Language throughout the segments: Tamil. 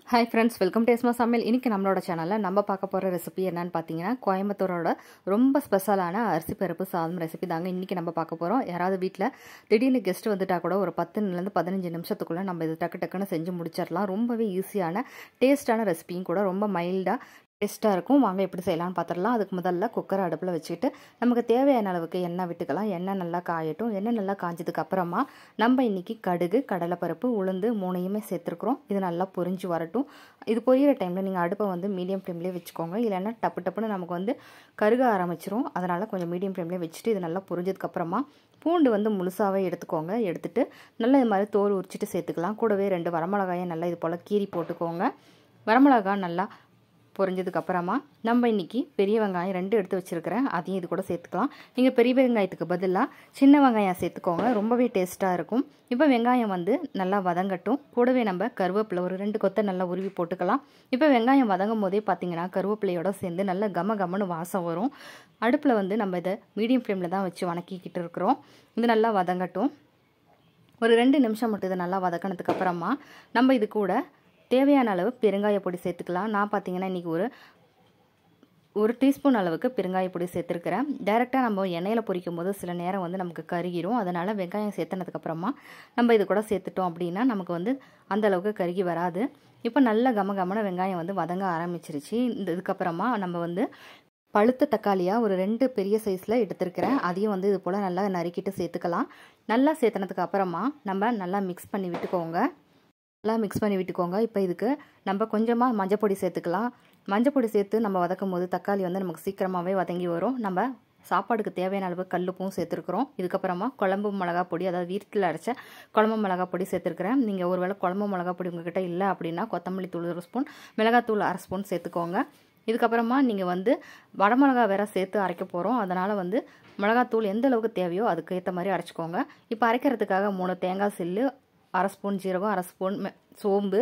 Hi friends, welcome to Esma Samil. இன்னைக்கு நம்மளோட சேனல்ல நம்ம பார்க்க போற ரெசிபி என்னன்னு பாத்தீங்கன்னா கோயம்புத்தூரோட ரொம்ப ஸ்பெஷலான அரிசி பருப்பு சாதம் ரெசிபி தாங்க இன்னைக்கு நம்ம பார்க்க போறோம். யாராவது வீட்ல திடீர்னு கெஸ்ட் வந்துட்டா கூட ஒரு 10 நிமிஷத்துல 15 நிமிஷத்துக்குள்ள நம்ம இது டக்குன்னு செஞ்சு முடிச்சிரலாம். ரொம்பவே ஈஸியான டேஸ்டான ரெசிபியும் கூட ரொம்ப மைல்டா டேஸ்ட்டாக இருக்கும். வாங்க எப்படி செய்யலாம்னு பார்த்துடலாம். அதுக்கு முதல்ல குக்கரை அடுப்பில் வச்சுக்கிட்டு நமக்கு தேவையான அளவுக்கு எண்ணெய் விட்டுக்கலாம். எண்ணெய் நல்லா காயட்டும். எண்ணெய் நல்லா காஞ்சதுக்கு அப்புறமா நம்ம இன்னைக்கு கடுகு, கடலைப்பருப்பு, உளுந்து மூணையுமே சேர்த்துருக்குறோம். இது நல்லா பொரிஞ்சு வரட்டும். இது பொரியிற டைமில் நீங்கள் அடுப்பை வந்து மீடியம் ஃப்ளேம்லேயே வச்சுக்கோங்க. இல்லைன்னா டப்புன்னு நமக்கு வந்து கருக ஆரம்பிச்சிரும். அதனால் கொஞ்சம் மீடியம் ஃப்ளேம்லேயே வச்சுட்டு இது நல்லா பொரிஞ்சதுக்கப்புறமா பூண்டு வந்து முழுசாகவே எடுத்துக்கோங்க. எடுத்துட்டு நல்லா இது மாதிரி தோல் உரிச்சிட்டு சேர்த்துக்கலாம். கூடவே 2 வரமிளகாயை நல்லா இது போல் கீறி போட்டுக்கோங்க. வரமிளகாய் நல்லா பொரிஞ்சதுக்கு அப்புறமா நம்ம இன்னைக்கு பெரிய வெங்காயம் 2 எடுத்து வச்சிருக்கிறேன். அதையும் இது கூட சேர்த்துக்கலாம். நீங்கள் பெரிய வெங்காயத்துக்கு பதிலாக சின்ன வெங்காயம் சேர்த்துக்கோங்க. ரொம்பவே டேஸ்ட்டாக இருக்கும். இப்போ வெங்காயம் வந்து நல்லா வதங்கட்டும். கூடவே நம்ம கருவேப்பிலை ஒரு 2 கொத்தை நல்லா உருவி போட்டுக்கலாம். இப்போ வெங்காயம் வதங்கும் போதே பார்த்தீங்கன்னா கருவேப்பிலையோட சேர்ந்து நல்லா கமன்னு வாசம் வரும். அடுப்பில் வந்து நம்ம இதை மீடியம் ஃப்ளேமில் தான் வச்சு வதக்கிக்கிட்டு இருக்கிறோம். இது நல்லா வதங்கட்டும். ஒரு 2 நிமிஷம் மட்டும் இதை நல்லா வதக்கினதுக்கு அப்புறமா நம்ம இது கூட தேவையான அளவு பெருங்காய பொடி சேர்த்துக்கலாம். நான் பார்த்தீங்கன்னா இன்றைக்கி ஒரு டீஸ்பூன் அளவுக்கு பெருங்காய பொடி சேர்த்துருக்கிறேன். டைரெக்டாக நம்ம எண்ணெயில் பொரிக்கும் போது சில நேரம் வந்து நமக்கு கருகிரும். அதனால் வெங்காயம் சேர்த்துனதுக்கப்புறமா நம்ம இது கூட சேர்த்துட்டோம் அப்படின்னா நமக்கு வந்து அந்தளவுக்கு கருகி வராது. இப்போ நல்ல கமன வெங்காயம் வந்து வதங்க ஆரம்பிச்சிருச்சு. இதுக்கப்புறமா நம்ம வந்து பழுத்த தக்காளியாக ஒரு 2 பெரிய சைஸில் எடுத்துருக்கிறேன். அதையும் வந்து இது போல் நல்லா நறுக்கிட்டு சேர்த்துக்கலாம். நல்லா சேர்த்துனதுக்கு அப்புறமா நம்ம நல்லா மிக்ஸ் பண்ணி விட்டுக்கோங்க. இப்போ இதுக்கு நம்ம கொஞ்சமாக மஞ்சள் பொடி சேர்த்துக்கலாம். மஞ்சள் பொடி சேர்த்து நம்ம வதக்கும் போது தக்காளி வந்து நமக்கு சீக்கிரமாகவே வதங்கி வரும். நம்ம சாப்பாடுக்கு தேவையான அளவு கல்லுப்பும் சேர்த்துருக்குறோம். இதுக்கப்புறமா குழம்பு மிளகா பொடி, அதாவது வீட்டில் அரைச்ச குழம்பு மிளகா பொடி சேர்த்துருக்குறேன். நீங்கள் ஒருவேளை குழம்பு மிளகா பொடி உங்ககிட்ட இல்லை அப்படின்னா கொத்தமல்லி தூள் 1 ஸ்பூன், மிளகாத்தூள் 1/2 ஸ்பூன் சேர்த்துக்கோங்க. இதுக்கப்புறமா நீங்கள் வந்து வடமிளகா வேற சேர்த்து அரைக்க போகிறோம். அதனால் வந்து மிளகாத்தூள் எந்த அளவுக்கு தேவையோ அதுக்கு ஏற்ற மாதிரி அரைச்சிக்கோங்க. இப்போ அரைக்கிறதுக்காக 3 தேங்காய் சில்லு, 1/2 ஸ்பூன் ஜீரகம், 1/2 ஸ்பூன் சோம்பு,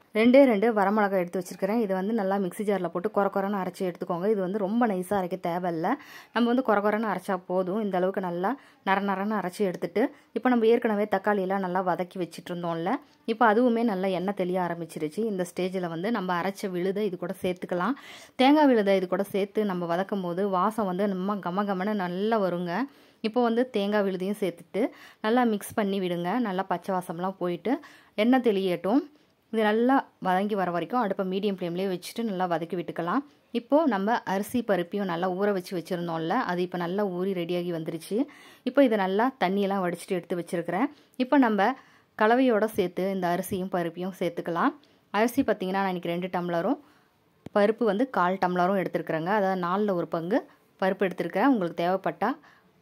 2 வரமிளகாய் எடுத்து வச்சுருக்கிறேன். இது வந்து நல்லா மிக்ஸி ஜாரில் போட்டு கொரன்னு அரைச்சி எடுத்துக்கோங்க. இது வந்து ரொம்ப நைஸாக அரைக்க தேவையில்லை. நம்ம வந்து கொரன்னு அரைச்சா போதும். இந்த அளவுக்கு நல்லா நரன்னு அரைச்சி எடுத்துட்டு இப்போ நம்ம ஏற்கனவே தக்காளியெல்லாம் நல்லா வதக்கி வச்சுட்டு இருந்தோம்ல, இப்போ அதுவுமே நல்லா எண்ணெய் தெளிய ஆரம்பிச்சிருச்சு. இந்த ஸ்டேஜில் வந்து நம்ம அரைச்ச விழுதை இது கூட சேர்த்துக்கலாம். தேங்காய் விழுதை இது கூட சேர்த்து நம்ம வதக்கும் போது வாசம் வந்து நம்ம கமன்னு நல்லா வருங்க. இப்போ வந்து தேங்காய் விழுதையும் சேர்த்துட்டு நல்லா மிக்ஸ் பண்ணி விடுங்க. நல்லா பச்சை வாசம்லாம் போயிட்டு எண்ணெய் தெளியட்டும். இது நல்லா வதங்கி வர வரைக்கும் அடுப்பை மீடியம் ஃப்ளேம்லேயே வச்சுட்டு நல்லா வதக்கி விட்டுக்கலாம். இப்போது நம்ம அரிசி பருப்பையும் நல்லா ஊற வச்சுருந்தோம்ல, அது இப்போ நல்லா ஊறி ரெடியாகி வந்துருச்சு. இப்போ இதை நல்லா தண்ணியெல்லாம் வடிச்சிட்டு எடுத்து வச்சுருக்கிறேன். இப்போ நம்ம கலவையோடு சேர்த்து இந்த அரிசியும் பருப்பையும் சேர்த்துக்கலாம். அரிசி பார்த்திங்கன்னா நான் இன்றைக்கி 2 டம்ளரும் பருப்பு வந்து 1/4 டம்ளரும் எடுத்துருக்குறேங்க. அதாவது 4ல் 1 பங்கு பருப்பு எடுத்துருக்கிறேன். உங்களுக்கு தேவைப்பட்டால்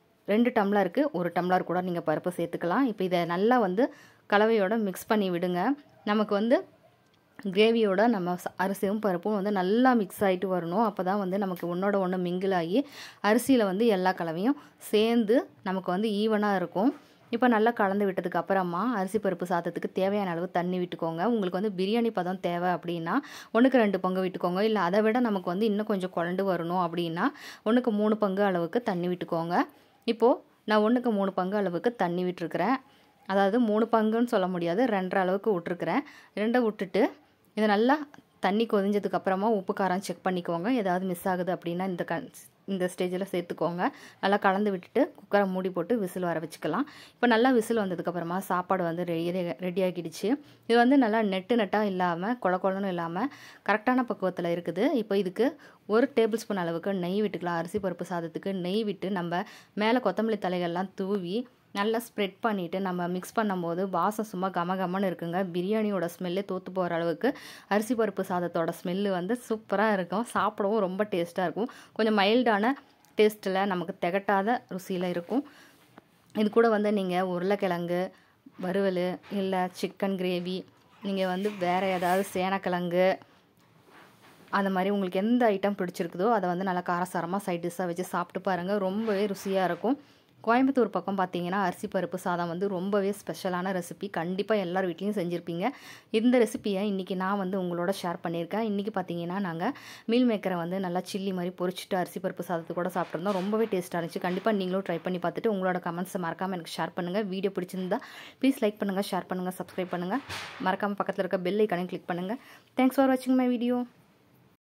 2 டம்ளருக்கு 1 டம்ளர் கூட நீங்கள் பருப்பு சேர்த்துக்கலாம். இப்போ இதை நல்லா வந்து கலவையோடு மிக்ஸ் பண்ணி விடுங்க. நமக்கு வந்து கிரேவியோட நம்ம அரிசியும் பருப்பும் வந்து நல்லா மிக்ஸ் ஆகிட்டு வரணும். அப்போ தான் வந்து நமக்கு ஒன்றோட ஒன்று மிங்கிள் ஆகி அரிசியில் வந்து எல்லா கலவையும் சேர்ந்து நமக்கு வந்து ஈவனாக இருக்கும். இப்போ நல்லா கலந்து விட்டதுக்கு அப்புறமா அரிசி பருப்பு சாதத்துக்கு தேவையான அளவு தண்ணி விட்டுக்கோங்க. உங்களுக்கு வந்து பிரியாணி பதம் தேவை அப்படின்னா 1க்கு 2 பங்கு விட்டுக்கோங்க. இல்லை அதை விட நமக்கு வந்து இன்னும் கொஞ்சம் குழண்டு வரணும் அப்படின்னா 1க்கு 3 பங்கு அளவுக்கு தண்ணி விட்டுக்கோங்க. இப்போது நான் 1க்கு 3 பங்கு அளவுக்கு தண்ணி விட்டுருக்கிறேன். அதாவது 3 பங்குன்னு சொல்ல முடியாது, 2.5 அளவுக்கு விட்டுருக்குறேன். 2 விட்டுட்டு இதை நல்லா தண்ணி கொதிஞ்சதுக்கப்புறமா உப்பு காரம் செக் பண்ணிக்கோங்க. ஏதாவது மிஸ் ஆகுது அப்படின்னா இந்த ஸ்டேஜில் சேர்த்துக்கோங்க. நல்லா கலந்து விட்டுட்டு குக்கரை மூடி போட்டு விசில் வர வச்சுக்கலாம். இப்போ நல்லா விசில் வந்ததுக்கப்புறமா சாப்பாடு வந்து ரெடி ஆகிடுச்சு. இது வந்து நல்லா நெட்டாக இல்லாமல் கொழன்னு இல்லாமல் கரெக்டான பக்குவத்தில் இருக்குது. இப்போ இதுக்கு 1 டேபிள் ஸ்பூன் அளவுக்கு நெய் விட்டுக்கலாம். அரிசி பருப்பு சாதத்துக்கு நெய் விட்டு நம்ம மேலே கொத்தமல்லி தலைகள்லாம் தூவி நல்லா ஸ்ப்ரெட் பண்ணிவிட்டு நம்ம மிக்ஸ் பண்ணும்போது வாசம் சும்மா கமன்னு இருக்குங்க. பிரியாணியோட ஸ்மெல்லே தோற்று போகிற அளவுக்கு அரிசி பருப்பு சாதத்தோட ஸ்மெல்லு வந்து சூப்பராக இருக்கும். சாப்பிடவும் ரொம்ப டேஸ்ட்டாக இருக்கும். கொஞ்சம் மைல்டான டேஸ்ட்டில் நமக்கு திகட்டாத ருசியில் இருக்கும். இது கூட வந்து நீங்கள் உருளைக்கிழங்கு வறுவல், இல்லை சிக்கன் கிரேவி, நீங்கள் வந்து வேறு ஏதாவது சேனக்கிழங்கு, அந்த மாதிரி உங்களுக்கு எந்த ஐட்டம் பிடிச்சிருக்குதோ அதை வந்து நல்லா காரசாரமாக சைட் டிஷ்ஷாக வச்சு சாப்பிட்டு பாருங்கள். ரொம்பவே ருசியாக இருக்கும். கோயம்புத்தூர் பக்கம் பார்த்தீங்கன்னா அரிசி பருப்பு சாதம் வந்து ரொம்பவே ஸ்பெஷலான ரெசிபி. கண்டிப்பாக எல்லார் வீட்லேயும் செஞ்சுருப்பீங்க. இந்த ரெசிபியை இன்றைக்கி நான் வந்து உங்களோட ஷேர் பண்ணியிருக்கேன். இன்றைக்கி பார்த்தீங்கன்னா நாங்கள் மீல் மேக்கரை வந்து நல்லா சில்லி மாதிரி பொரிச்சிட்டு அரிசி பருப்பு சாதத்து கூட சாப்பிட்ருந்தோம். ரொம்பவே டேஸ்ட்டாக இருந்துச்சு. கண்டிப்பாக நீங்களும் ட்ரை பண்ணி பார்த்துட்டு உங்களோட கமெண்ட்ஸை மறக்காமல் எனக்கு ஷேர் பண்ணுங்கள். வீடியோ பிடிச்சிருந்தா ப்ளீஸ் லைக் பண்ணுங்கள், ஷேர் பண்ணுங்கள், சப்ஸ்கிரைப் பண்ணுங்கள். மறக்காமல் பக்கத்தில் இருக்க பெல் ஐக்கானையும் கிளிக் பண்ணுங்கள். தேங்க்ஸ் ஃபார் வாட்சிங் மை வீடியோ.